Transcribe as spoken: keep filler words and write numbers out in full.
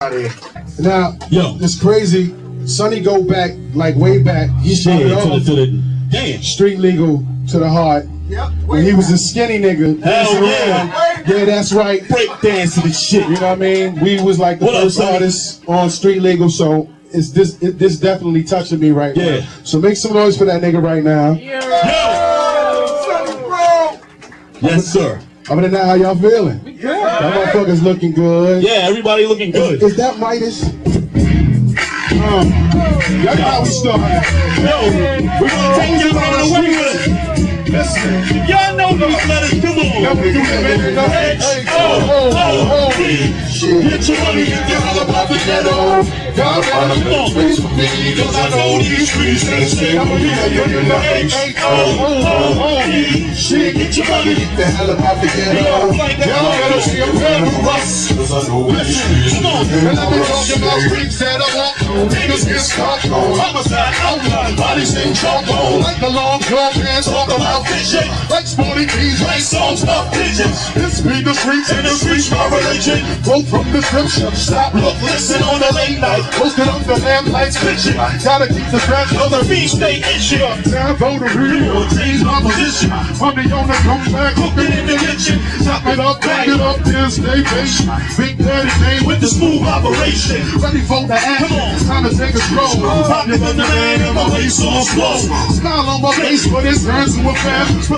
Now, yo, it's crazy. Sonny go back, like way back. He started yeah, off to the, to the, damn. street legal to the heart. Yep. When he was a skinny nigga. Hell yeah. Yeah, that's right. Break dancing and shit. You know what I mean? We was like the what first up, artists on street legal, so it's this it, this definitely touching me right yeah. now. So make some noise for that nigga right now. Yo. Yo. Yes, sir. Other than that, how y'all feeling? Yeah. That motherfucker's looking good. Yeah, everybody looking good. Is, is that Midas? Um, that's how we started. Yo, we're gonna take y'all on the way with us. Listen, y'all know these letters, come on. Hey, oh, oh, oh, oh. Get your money and get all about the ghetto. God, come on. Cause I know these streets ain't stay with me. Hey, oh, oh, oh, oh. Shit, get your money, get the hell about the ghetto. Y'all better see a pair of us. Cause I know these streets ain't stay with me. And I've been talking about streets that I want. Niggas get stopped on. Homicide, outline, bodies in charcoal. Like the long gun pants, talk about vision. Like sporting teams, like songs about pigeons. This be the streets and the streets my religion. Quote from the scripture. Stop, look, listen on the late night. Posted up the lamp lights, bitchin'. Gotta keep the trash on the beach, stay itchin'. Time for the real, change my position. Money on the come back, cooking in the kitchen. Chop it up, back it up, then stay patient. Big Daddy came with the smooth operation. Ready for the action. Come on. Time to take a stroll. Pocket in the man and my waist on slow. Smile on my face, but it turns to a fast.